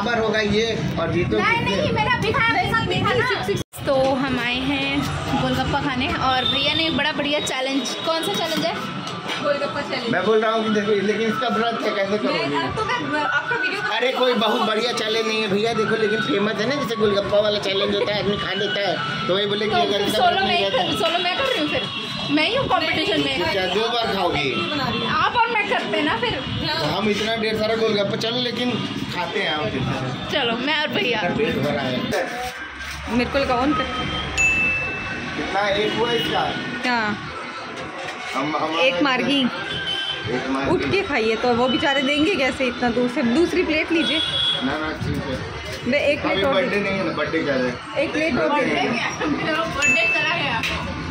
बराबर होगा ये और जीतो। नहीं मेरा तो हम आए हैं गोलगप्पा खाने और भैया ने एक बड़ा बढ़िया चैलेंज। कौन सा चैलेंज है? गोलगप्पा चैलेंज। मैं बोल रहा हूँ कि देखो, लेकिन इसका व्रत है, कैसे करोगे? आपका वीडियो। अरे कोई बहुत बढ़िया चैलेंज नहीं है भैया, देखो लेकिन फेमस है ना, जैसे गोलगप्पा वाला चैलेंज होता है, आदमी खा लेता है तो वही बोले कि अगर सोलो मैं कर रही हूँ, फिर मैं ही हूँ कंपटीशन में। क्या 2 बार खाओगी आप और मैं करते हैं ना फिर। तो हम इतना ढेर सारा गोलगप्पा चलो लेकिन खाते हैं आप। चलो मैं और भैया। पेट भरा है। मेरे को लगाओ कितना एक हुआ इसका? एक मार्गी उठ के खाइए तो वो बेचारे देंगे कैसे इतना दूर से? दूसरी प्लेट लीजिए ना ना ठीक है। मैं एक प्लेट और बर्थडे नहीं है ना, बर्थडे कर रहे हैं। एक प्लेट और बर्थडे करा है।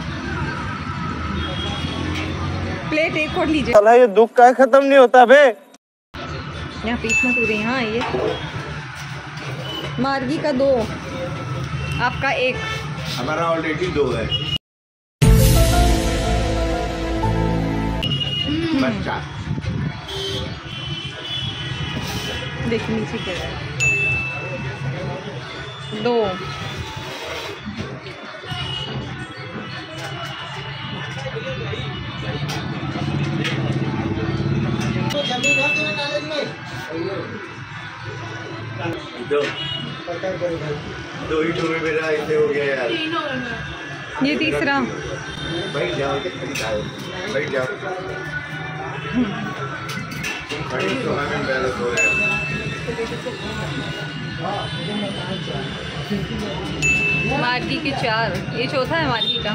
प्लेट एक और लीजिए। साला ये दुख का खत्म नहीं होता बे। यहाँ पीछे मत उड़े। हाँ ये मार्गी का 2, आपका 1। हमारा ऑलरेडी 2 है। बच्चा देखिए नीचे क्या है। 2 दो ही में मेरा ऐसे हो गया यार। ये तीसरा। बैठ जाओ, बैठ जाओ। खड़ी तो हमें बैलेंस हो रहा है। मार्गी के 4, ये चौथा है मार्गी का।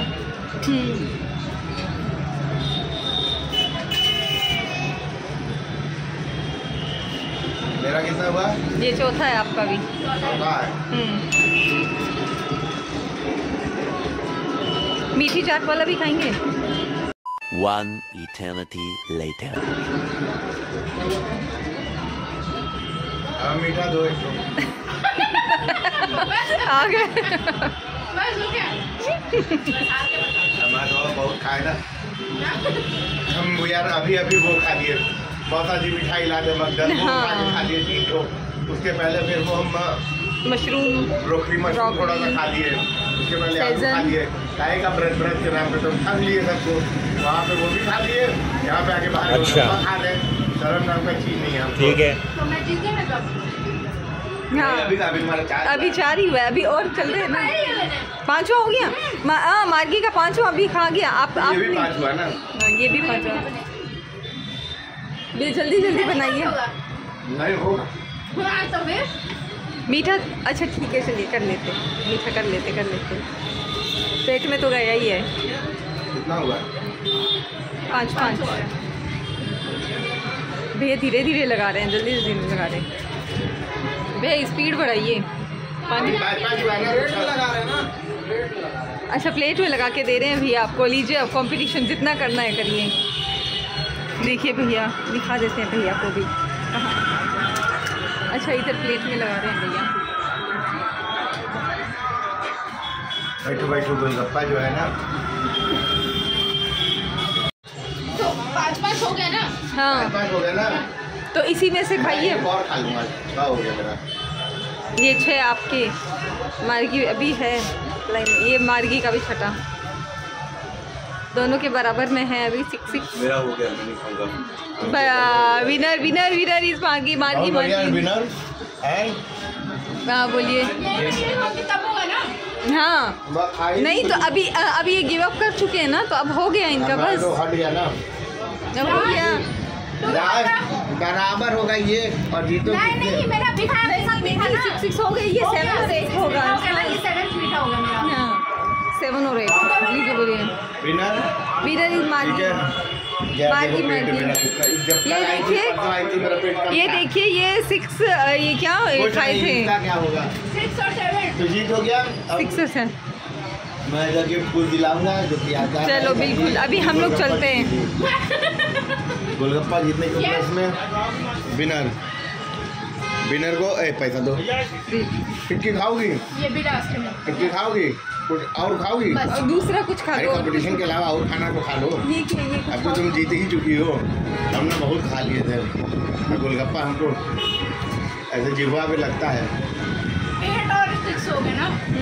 मेरा कितना हुआ? ये चौथा है आपका भी। मीठी चाट वाला भी खाएंगे। 1 eternity later. मीठा 2 आ गए। हमारा बहुत खाए ना हम यार। अभी वो खा लिए, बहुत सी मिठाई ला दे मगदल खा लिए 3 ठो। उसके पहले फिर वो हम मशरूम ब्रोकली थोड़ा सा खा लिए। उसके पहले आलू खा लिए। चाय का ब्रेड के नाम पे तो खा लिए सबको। वहाँ पे वो भी खा लिए, यहाँ पे आके बाहर खा रहे। शर्म नाम का चीज नहीं है। ठीक है तो मैं जीत गया ना। हाँ अभी हमारा 4 अभी 4 ही हुआ है, अभी और चल रहे हैं ना। 5वां हो गया। मार्गी का 5वां अभी खा गया। आप ये भी 5 हुआ ना। ये भी 5वां। जल्दी बनाइए। नहीं होगा मीठा। अच्छा ठीक है, चलिए कर लेते। मीठा कर लेते। पेट में तो गया ही है। कितना हुआ? 5 भैया धीरे लगा रहे हैं, जल्दी लगा रहे हैं भैया। स्पीड बढ़ाइए। 5 लगा रहे हैं ना। अच्छा प्लेट में लगा के दे रहे हैं भैया आपको। लीजिए अब कंपटीशन जितना करना है करिए। देखिए भैया दिखा देते हैं भैया को भी। अच्छा इधर प्लेट में लगा रहे हैं भैया। बैठो गोलगप्पा जो है ना। तो 5 हो गया ना। हाँ 5 हो गया ना। तो इसी में से खाइए। और खा लूँगा। 6 हो गया मेरा। ये 6 आपके। मार्गी अभी है, ये मार्गी का भी 6, दोनों के बराबर में है अभी। 6 मेरा हो गया, मैं नहीं खाऊंगा। विनर इस मार्गी। विनर हाँ बोलिए। हाँ नहीं तो अभी ये गिव अप कर चुके हैं ना, तो अब हो गया इनका बस। तो हट गया ना, अब हो गया। बराबर होगा ये और जीतो। नहीं मेरा 6 हो गई। ये 7 और 8 होगा। 7 और 8 लीजिए बोलिए। विनर इज मार्गी। ये देखिए ये 6 ये क्या खाए थे? क्या होगा? 6 और 7 तो जीत हो गया। 6 और 7 मैं जाके फूल दिलाऊंगा जो कि आता है। चलो बिल्कुल, अभी हम लोग चलते हैं। गोलगप्पा जीतने के उपलक्ष्य में विनर को पैसा दो। टिक्की खाओगी? ये भी लास्ट में टिक्की खाओगी? कुछ और खाओगी? और दूसरा कुछ खा लो। कंपटीशन के अलावा और खाना को खा लो। अब तो तुम जीत ही चुकी हो। हमने बहुत खा लिए थे गोलगप्पा। हमको ऐसे जिह्वा पे लगता है। 8 और 6 हो गए ना।